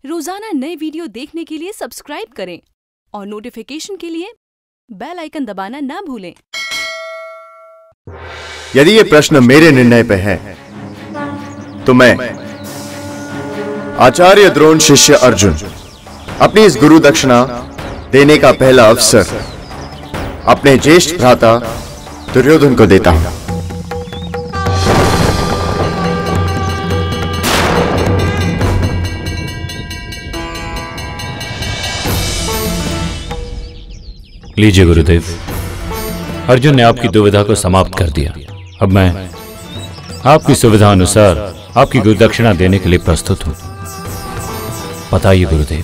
रोजाना नए वीडियो देखने के लिए सब्सक्राइब करें और नोटिफिकेशन के लिए बेल आइकन दबाना ना भूलें। यदि ये प्रश्न मेरे निर्णय पे है तो मैं आचार्य द्रोण शिष्य अर्जुन अपनी इस गुरु दक्षिणा देने का पहला अवसर अपने ज्येष्ठ भ्राता दुर्योधन को देता हूं। लीजिए गुरुदेव, अर्जुन ने आपकी दुविधा को समाप्त कर दिया। अब मैं आपकी सुविधा अनुसार आपकी गुरुदक्षिणा देने के लिए प्रस्तुत हूं। बताइए गुरुदेव।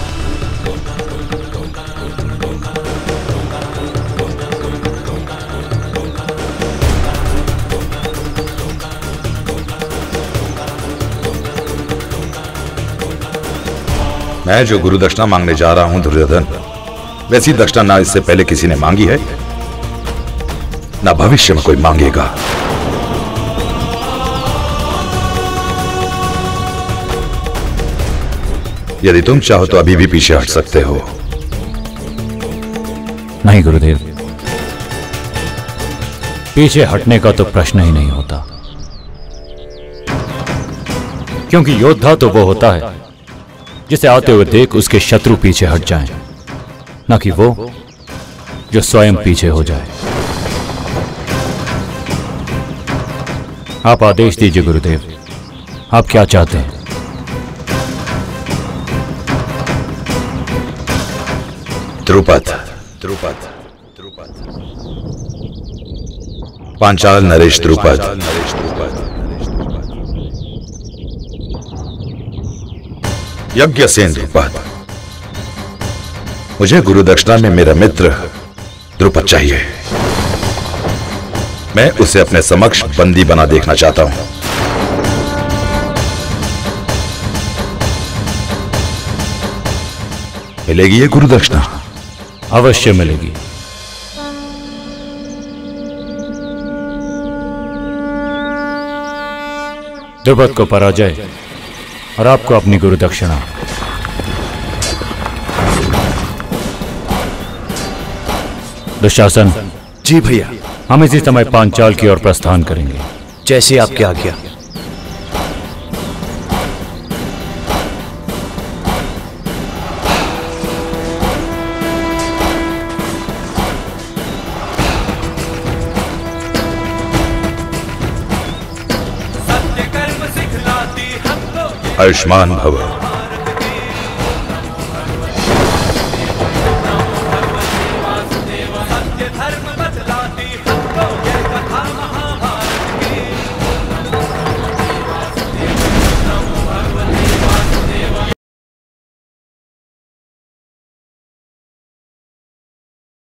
मैं जो गुरुदक्षिणा मांगने जा रहा हूं दुर्योधन, वैसी दक्षिणा ना इससे पहले किसी ने मांगी है, ना भविष्य में कोई मांगेगा। यदि तुम चाहो तो अभी भी पीछे हट सकते हो। नहीं गुरुदेव, पीछे हटने का तो प्रश्न ही नहीं होता, क्योंकि योद्धा तो वो होता है जिसे आते हुए देख उसके शत्रु पीछे हट जाएं, न कि वो जो स्वयं पीछे हो जाए। आप आदेश दीजिए गुरुदेव, आप क्या चाहते हैं? द्रुपद, पांचाल नरेश द्रुपद, यज्ञसेन द्रुपद। मुझे गुरुदक्षिणा में मेरा मित्र द्रुपद चाहिए। मैं उसे अपने समक्ष बंदी बना देखना चाहता हूं। मिलेगी ये गुरुदक्षिणा? अवश्य मिलेगी। द्रुपद को पराजय और आपको अपनी गुरुदक्षिणा। दुशासन जी भैया, हम इसी समय पांचाल की ओर प्रस्थान करेंगे। जैसी आपकी आज्ञा। आयुष्मान भव।